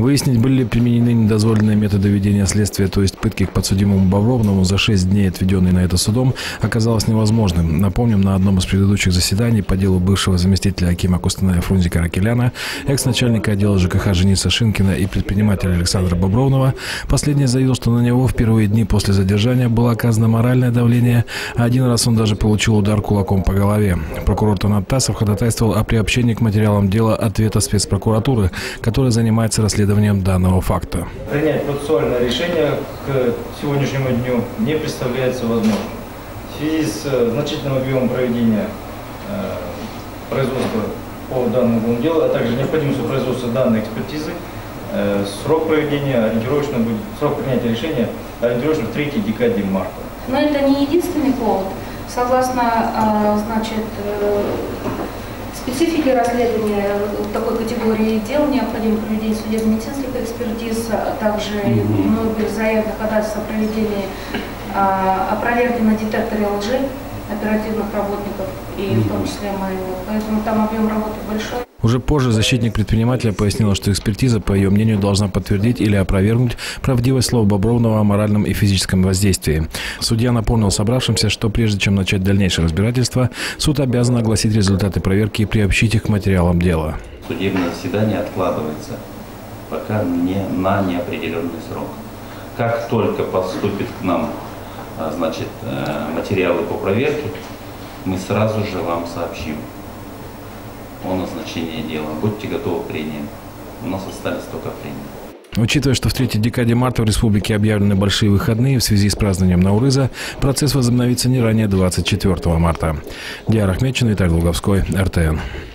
Выяснить, были ли применены недозволенные методы ведения следствия, то есть пытки к подсудимому Бобровному за 6 дней, отведенные на это судом, оказалось невозможным. Напомним, на одном из предыдущих заседаний по делу бывшего заместителя акима Кустаная Фрунзика Ракеляна, экс-начальника отдела ЖКХ Жениса Шинкина и предпринимателя Александра Бобровного, последний заявил, что на него в первые дни после задержания было оказано моральное давление, а один раз он даже получил удар кулаком по голове. Прокурор Танат Тасов ходатайствовал о приобщении к материалам дела ответа спецпрокуратуры, которая занимается расследованием данного факта. Принять процессуальное решение к сегодняшнему дню не представляется возможным. В связи с значительным объемом проведения производства по данному делу, а также необходимостью производства данной экспертизы, срок проведения ориентировочно будет, срок принятия решения ориентировочно в 3-й декаде марта. Но это не единственный повод. Согласно, специфике расследования такой категории дел необходимо проведение судебно-медицинских экспертиз, а также многих заявок ходатайств о проверке на детекторе лжи оперативных работников, и в том числе моего. Поэтому там объем работы большой. Уже позже защитник предпринимателя пояснила, что экспертиза, по ее мнению, должна подтвердить или опровергнуть правдивость слов Бобровного о моральном и физическом воздействии. Судья напомнил собравшимся, что прежде чем начать дальнейшее разбирательство, суд обязан огласить результаты проверки и приобщить их к материалам дела. Судебное заседание откладывается пока на неопределенный срок. Как только поступит к нам материалы по проверке, мы сразу же вам сообщим о назначении дела. Будьте готовы к прениям. У нас остались только прения. Учитывая, что в 3-й декаде марта в республике объявлены большие выходные в связи с празднованием Наурыза, процесс возобновится не ранее 24 марта. Диар Ахметчин, Виталий Луговской, РТН.